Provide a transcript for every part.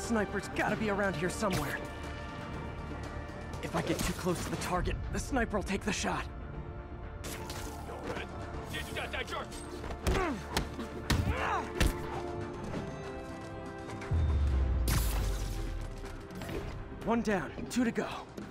sniper's gotta be around here somewhere. If I get too close to the target, the sniper will take the shot. One down, 2 to go.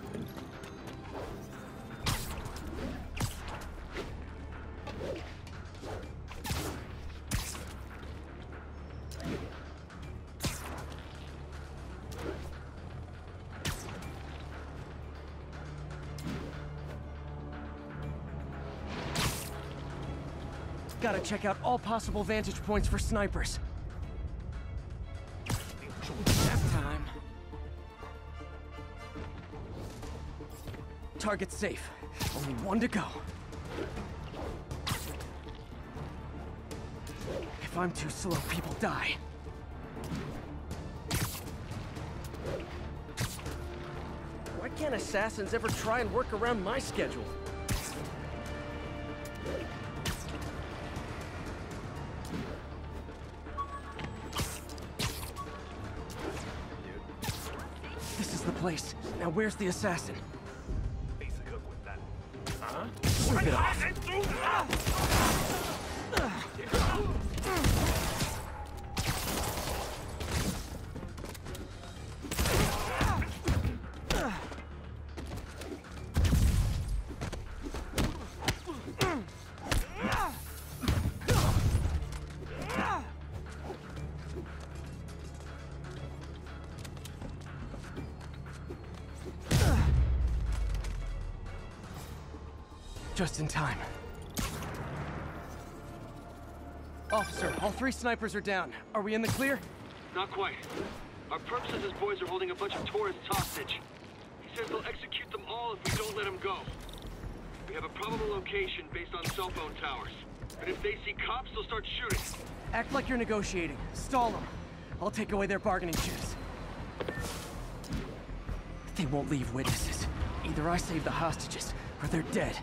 Gotta check out all possible vantage points for snipers. That time. Target safe. Only 1 to go. If I'm too slow, people die. Why can't assassins ever try and work around my schedule? This is the place. Now where's the assassin? Sweep it off. Just in time. Officer, all 3 snipers are down. Are we in the clear? Not quite. Our perp says his boys are holding a bunch of tourists hostage. He says they'll execute them all if we don't let them go. We have a probable location based on cell phone towers. But if they see cops, they'll start shooting. Act like you're negotiating. Stall them. I'll take away their bargaining chips. They won't leave witnesses. Either I save the hostages, or they're dead.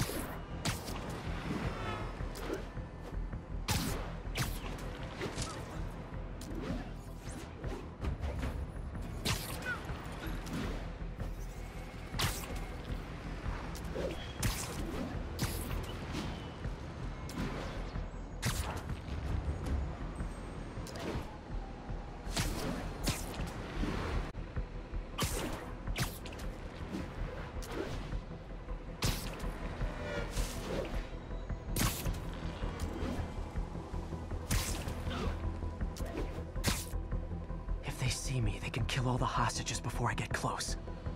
See me, they can kill all the hostages before I get close.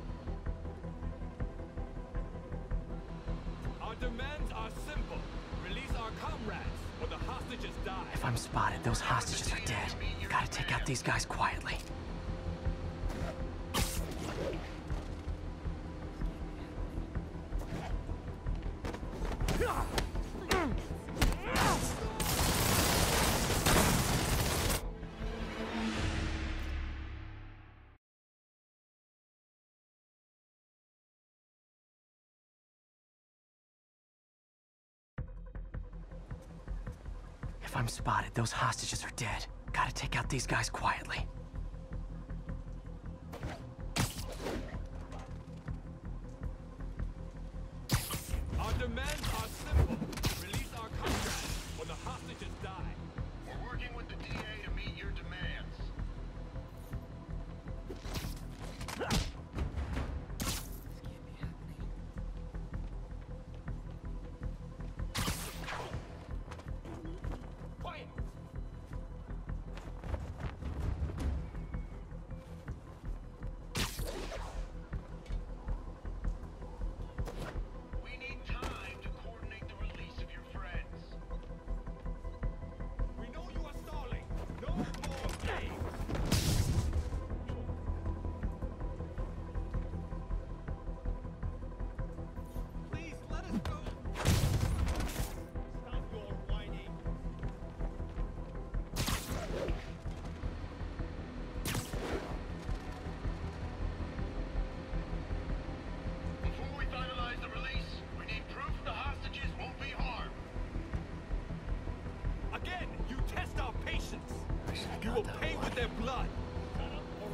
Our demands are simple. Release our comrades, or the hostages die. If I'm spotted, those hostages are dead. Gotta take out these guys quietly. If I'm spotted, those hostages are dead. Gotta take out these guys quietly. Our demands are simple. Release our comrades, or the hostages die. We're working with the DA to meet your demands. You will pay with their blood.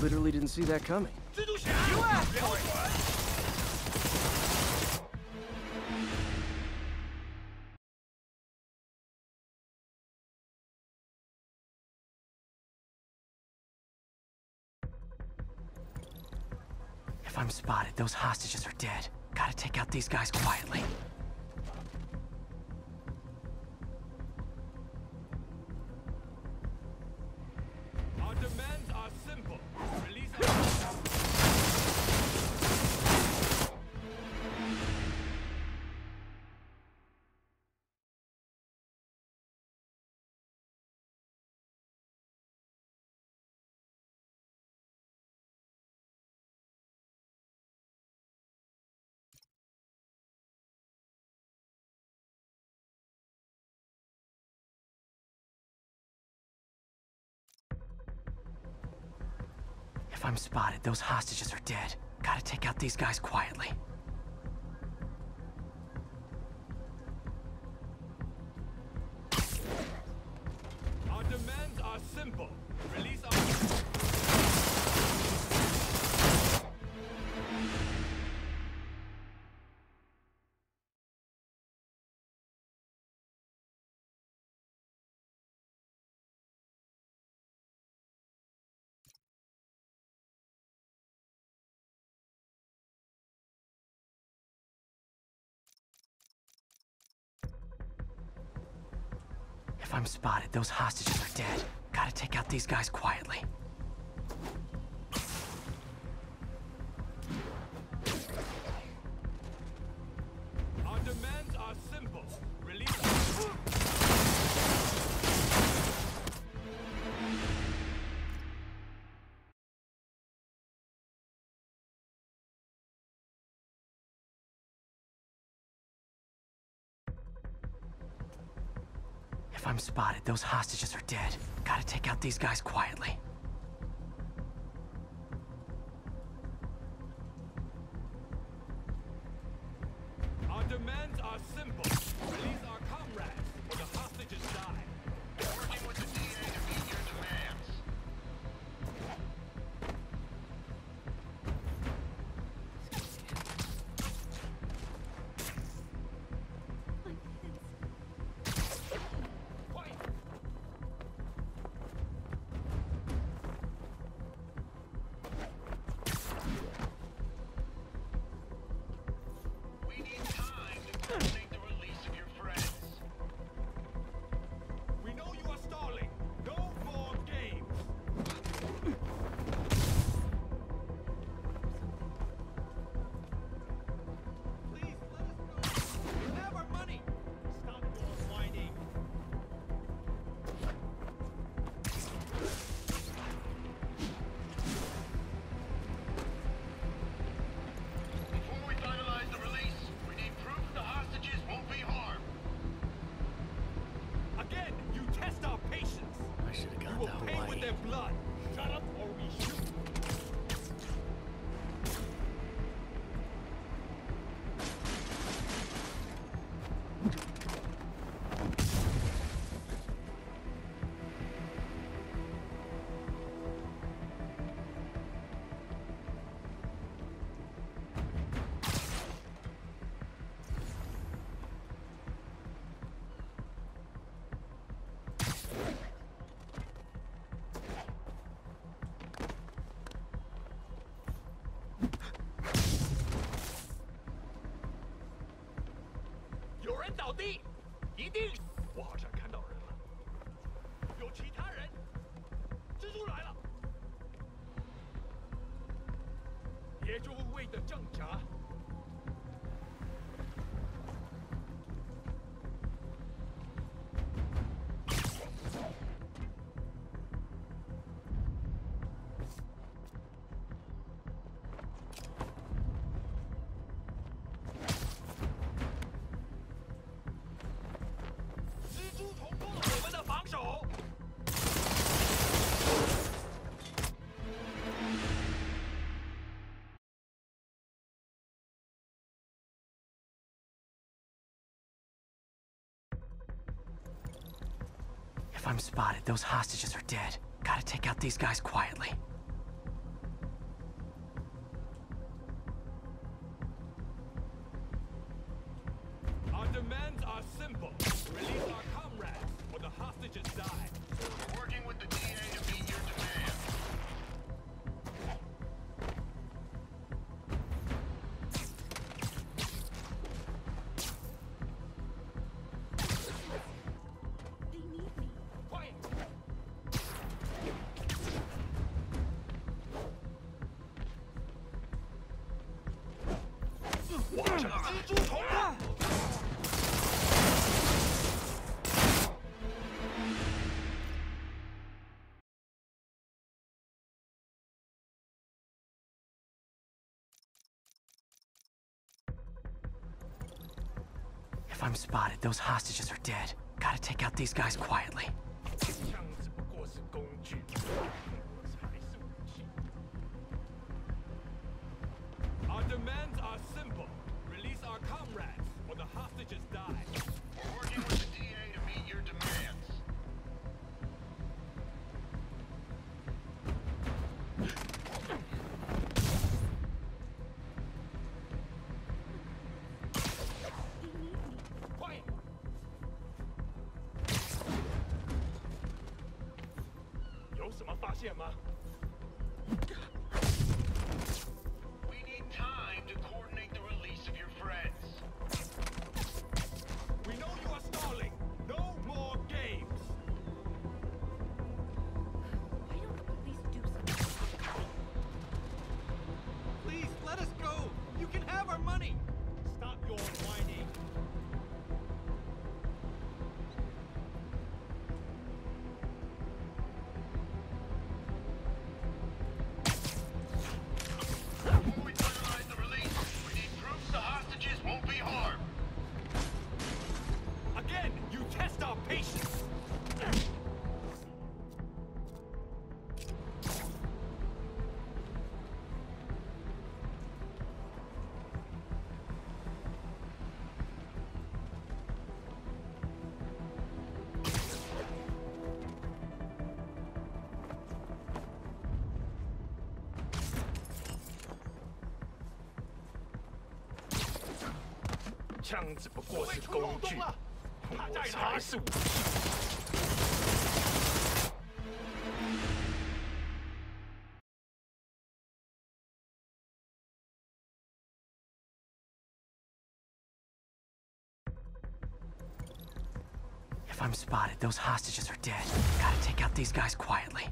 literally didn't see that coming. You asked for it! If I'm spotted, those hostages are dead. Gotta take out these guys quietly. Our demands are simple. Release our... If I'm spotted, those hostages are dead. Gotta take out these guys quietly. Our demands are simple. Release our... If I'm spotted, those hostages are dead. Gotta take out these guys quietly. Our demands are simple. Release our... If I'm spotted, those hostages are dead. Gotta take out these guys quietly. Our demands are simple. Release our comrades, or the hostages die. Working with the DA to meet your demands. We need time to coordinate the release of your friends. We know you are stalling. No more games. Please let us go. We have our money. Stop your whining. Before we finalize the release, we need proof the hostages won't be harmed. Again, you test our patience. I should have You gone will to pay with Hawaii. their blood. Shut up or we shoot. If I'm spotted, those hostages are dead. Gotta take out these guys quietly. are simple. Release our comrades, or the hostages die. We're working with the DA to meet your demands. They need me. Quiet! If I'm spotted, those hostages are dead. Gotta take out these guys quietly. 枪只不过是工具，我才是武器。Our demands are simple. Release our comrades, or the hostages die. We're working with the DA to meet your demands. They need me. Quiet! 有什么发现吗？ We need time to coordinate the release of your friends. We know you are stalling. No more games. Why don't the police do something? Please let us go. You can have our money. Stop your whining. Before we finalize the release, we need proof the hostages won't be harmed. Again, you test our patience.枪只不过是工具，我才是武器。 If I'm spotted, those hostages are dead. Gotta take out these guys quietly.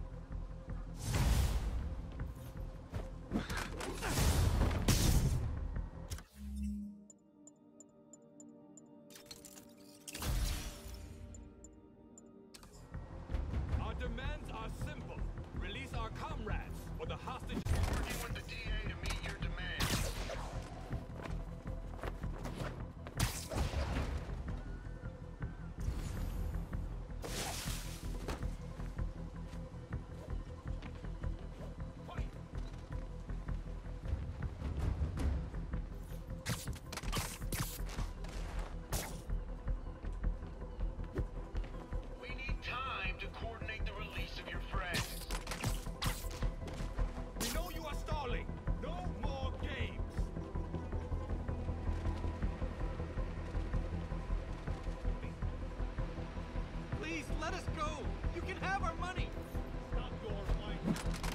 Our demands are simple. Release our comrades, or the hostages. We're working with the DA to meet your demands. Quiet! We need time to coordinate the release of your friends. We know you are stalling. No more games. Please let us go. You can have our money. Stop your whining.